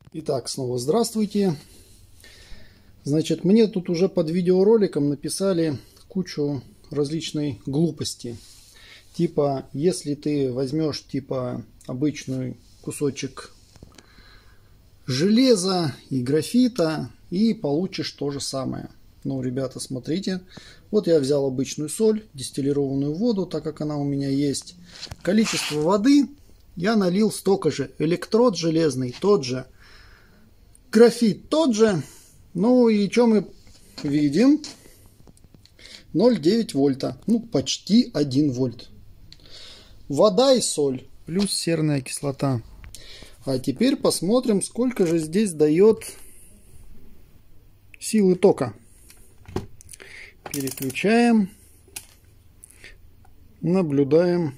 Итак, снова здравствуйте. Значит, мне тут уже под видеороликом написали кучу различной глупости. Типа, если ты возьмешь обычный кусочек железа и графита и получишь то же самое. Ну, ребята, смотрите. Вот я взял обычную соль, дистиллированную воду, так как она у меня есть. Количество воды я налил столько же. Электрод железный тот же. Графит тот же. Ну и что мы видим? 0,9 вольта. Ну, почти 1 вольт. Вода и соль. Плюс серная кислота. А теперь посмотрим, сколько же здесь дает силы тока. Переключаем. Наблюдаем.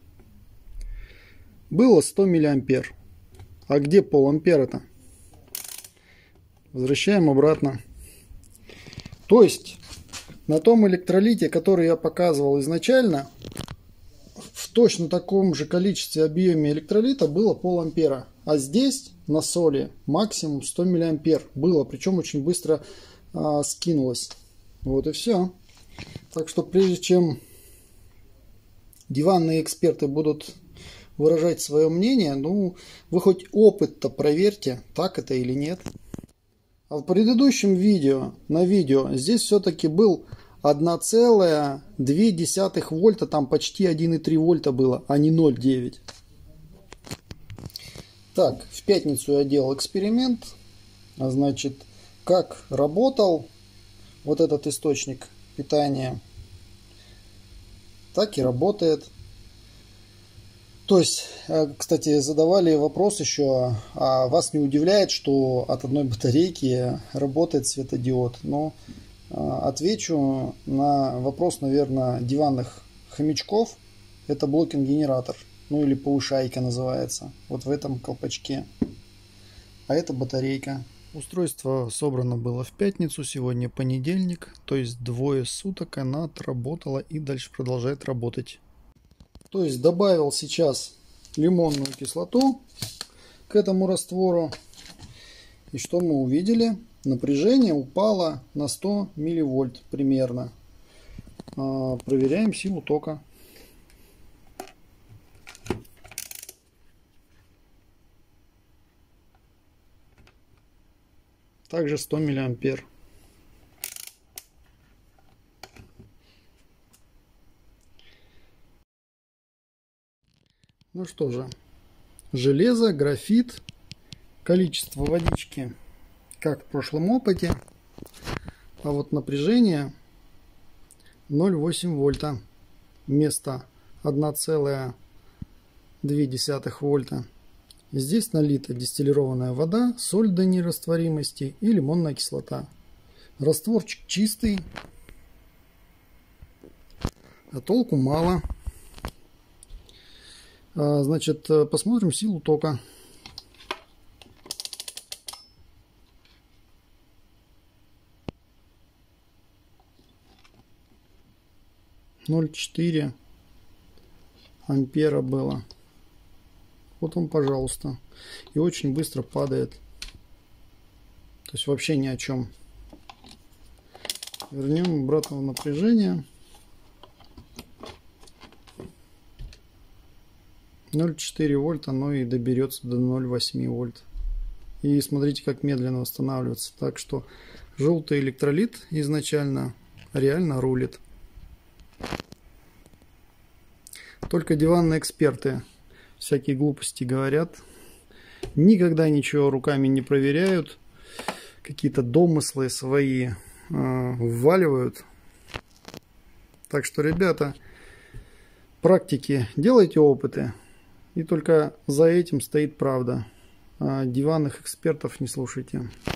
Было 100 миллиампер. А где пол-ампера-то? Возвращаем обратно. То есть, на том электролите, который я показывал изначально, в точно таком же количестве объеме электролита было пол-ампера. А здесь, на соли, максимум 100 миллиампер было. Причем очень быстро скинулось. Вот и все. Так что, прежде чем диванные эксперты будут выражать свое мнение, ну, вы хоть опыт-то проверьте, так это или нет. А в предыдущем видео, здесь все-таки был 1,2 вольта, там почти 1,3 вольта было, а не 0,9. Так, в пятницу я делал эксперимент. А значит, как работал вот этот источник питания, так и работает. То есть, кстати, задавали вопрос еще, а вас не удивляет, что от одной батарейки работает светодиод? Но отвечу на вопрос, наверное, диванных хомячков. Это блокинг-генератор, ну или повышайка называется, вот в этом колпачке. А это батарейка. Устройство собрано было в пятницу, сегодня понедельник, то есть 2 суток она отработала и дальше продолжает работать. То есть добавил сейчас лимонную кислоту к этому раствору. И что мы увидели? Напряжение упало на 100 милливольт примерно. Проверяем силу тока. Также 100 миллиампер. Ну что же, железо, графит, количество водички, как в прошлом опыте, а вот напряжение 0,8 вольта вместо 1,2 вольта. Здесь налита дистиллированная вода, соль до нерастворимости и лимонная кислота. Растворчик чистый, а толку мало. Значит, посмотрим силу тока. — 0,4 ампера было. Вот он, пожалуйста. И очень быстро падает. То есть вообще ни о чем. Вернем обратно в напряжение. 0,4 вольта, оно и доберется до 0,8 вольт. И смотрите, как медленно восстанавливается. Так что желтый электролит изначально реально рулит. Только диванные эксперты всякие глупости говорят. Никогда ничего руками не проверяют. Какие-то домыслы свои вваливают. Так что, ребята, практики, делайте опыты. И только за этим стоит правда. Диванных экспертов не слушайте.